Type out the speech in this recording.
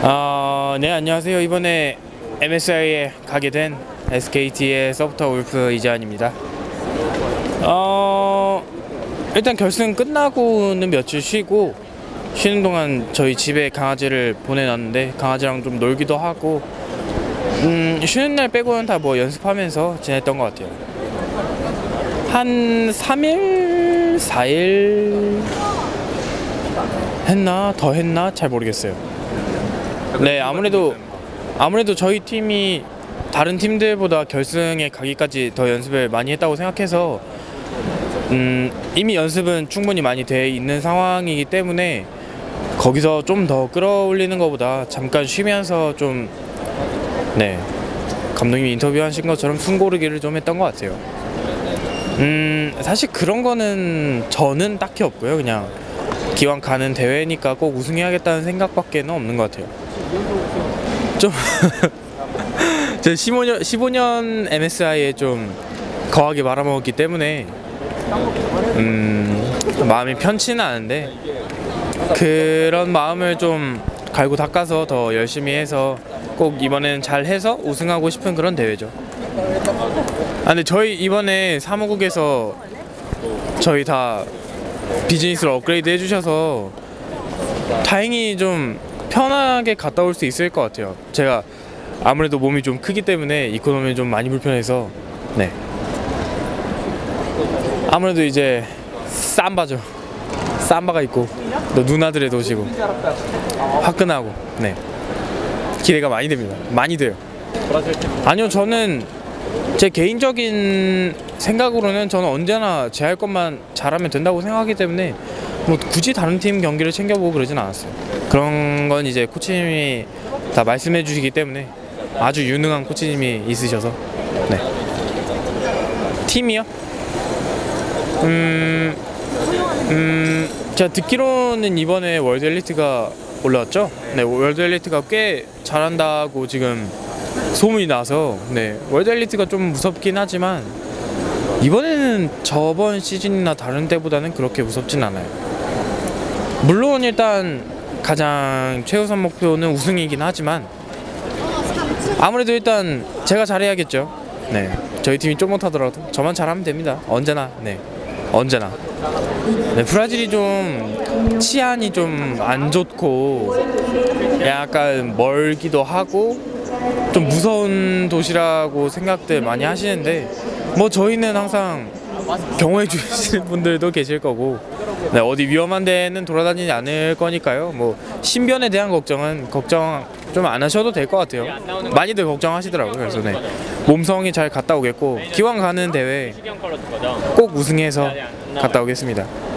네, 안녕하세요. 이번에 MSI에 가게 된 SKT의 서브터 울프 이재환입니다. 일단 결승 끝나고는 며칠 쉬고, 쉬는 동안 저희 집에 강아지를 보내놨는데 강아지랑 좀 놀기도 하고, 쉬는 날 빼고는 다 뭐 연습하면서 지냈던 것 같아요. 한 3일? 4일 했나? 더 했나? 잘 모르겠어요. 네, 아무래도 저희 팀이 다른 팀들보다 결승에 가기까지 더 연습을 많이 했다고 생각해서 이미 연습은 충분히 많이 돼 있는 상황이기 때문에 거기서 좀 더 끌어올리는 것보다 잠깐 쉬면서 좀, 네, 감독님이 인터뷰하신 것처럼 숨고르기를 좀 했던 것 같아요. 사실 그런 거는 저는 딱히 없고요. 그냥 기왕 가는 대회니까 꼭 우승해야겠다는 생각밖에는 없는 것 같아요. 좀 제가 15년 MSI에 좀 거하게 말아먹었기 때문에 마음이 편치는 않은데, 그런 마음을 좀 갈고 닦아서 더 열심히 해서 꼭 이번에는 잘 해서 우승하고 싶은 그런 대회죠. 근데 저희 이번에 사무국에서 저희 다 비즈니스를 업그레이드 해주셔서 다행히 좀 편하게 갔다 올 수 있을 것 같아요. 제가 아무래도 몸이 좀 크기 때문에 이코노미는 좀 많이 불편해서, 네, 아무래도 이제 삼바죠. 삼바가 있고 또 누나들의 도시고 화끈하고, 네, 기대가 많이 됩니다. 많이 돼요. 아니요, 저는 제 개인적인 생각으로는 저는 언제나 제 할 것만 잘하면 된다고 생각하기 때문에 뭐 굳이 다른 팀 경기를 챙겨보고 그러진 않았어요. 그런 건 이제 코치님이 다 말씀해 주시기 때문에, 아주 유능한 코치님이 있으셔서. 네. 팀이요? 제가 듣기로는 이번에 월드 엘리트가 올라왔죠? 네, 월드 엘리트가 꽤 잘한다고 지금 소문이 나서, 네, 월드 엘리트가 좀 무섭긴 하지만 이번에는 저번 시즌이나 다른 때보다는 그렇게 무섭진 않아요. 물론 일단 가장 최우선 목표는 우승이긴 하지만 아무래도 일단 제가 잘해야겠죠. 네, 저희 팀이 좀 못하더라도 저만 잘하면 됩니다. 언제나. 네, 언제나. 네, 브라질이 좀 치안이 좀 안 좋고 약간 멀기도 하고 좀 무서운 도시라고 생각들 많이 하시는데, 뭐 저희는 항상 경호해 주시는 분들도 계실 거고, 네, 어디 위험한 데는 돌아다니지 않을 거니까요. 뭐 신변에 대한 걱정은 걱정 좀 안 하셔도 될 것 같아요. 많이들 걱정하시더라고요. 그래서 네, 몸성이 잘 갔다 오겠고, 기왕 가는 대회 꼭 우승해서 갔다 오겠습니다.